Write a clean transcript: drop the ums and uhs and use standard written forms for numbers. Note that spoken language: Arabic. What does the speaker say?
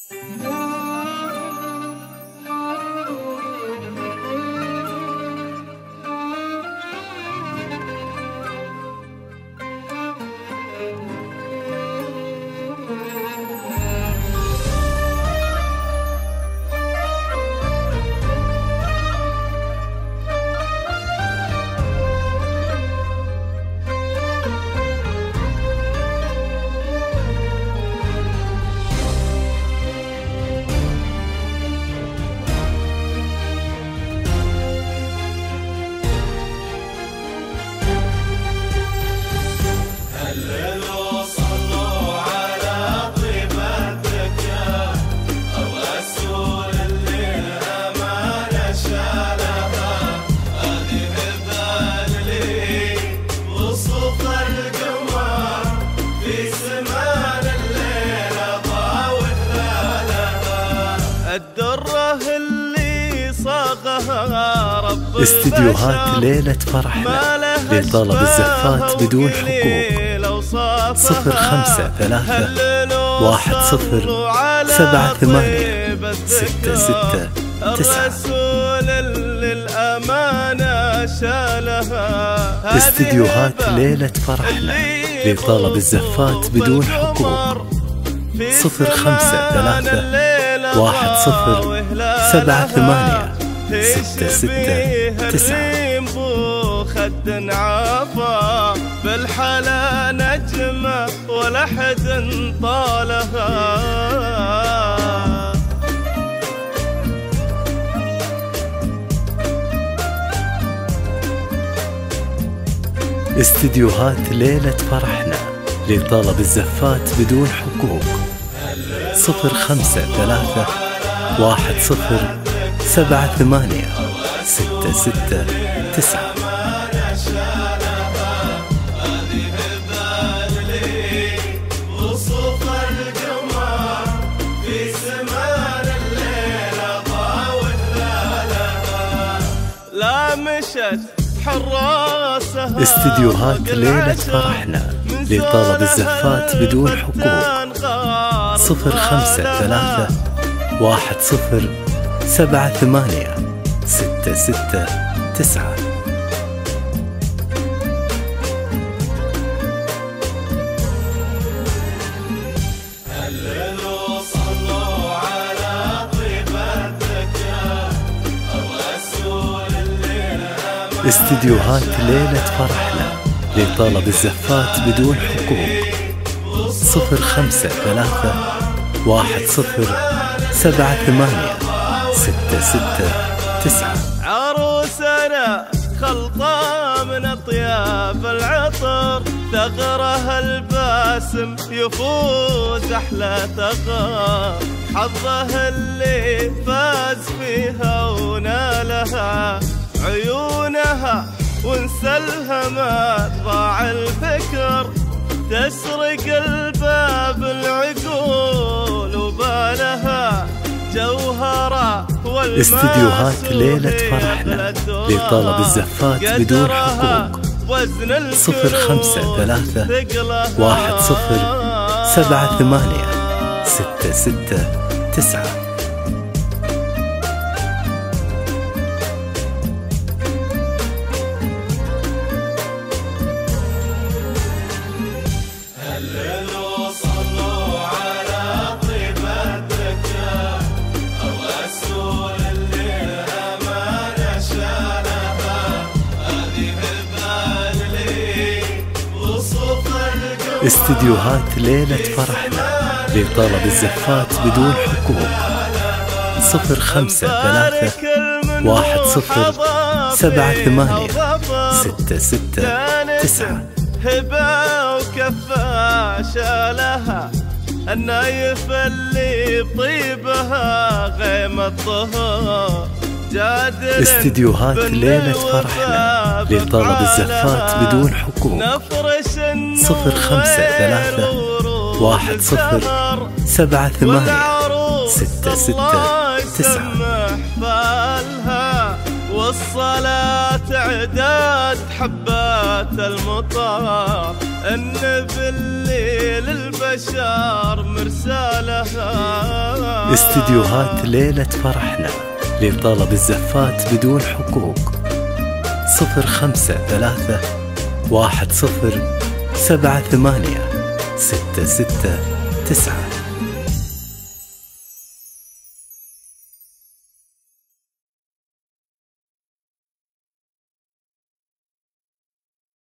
استديوهات ليلة فرحنا لطلب الزفات بدون حقوق 05381068. استديوهات ليلة فرحنا لطلب الزفات بدون حقوق 05381068. خد عافا بالحلا نجمة ولا حد طالها. استديوهات ليلة فرحنا لطلب الزفات بدون حقوق 05381068. استديوهات ليلة فرحنا لطلب الزفات بدون حقوق 05381068. استديوهات ليلة فرحنا لطلب الزفات بدون حقوق 05381068. عروسنا خلطة من أطياب العطر، ثغرها الباسم يفوز أحلى ثغر، حظه اللي فاز فيها ونالها عيونها ونسلها ما ضاع الفكر، تسرق الباب العقول وبالها جوهرة. استديوهات ليلة فرحنا لطلب الزفات بدون حقوق 05381068. استديوهات ليلة فرحنا لطلب الزفات بدون حقوق 05381068. هبة وكفة شالها النايف اللي بطيبها غيم الطهر. استديوهات ليلة فرحنا لطلب الزفات بدون حقوق 05381068. والصلاة عداد حبات المطر، النبي الليل البيت البشر مرسالها. استديوهات ليلة فرحنا لطلب الزفات بدون حقوق. 05 10 78 669.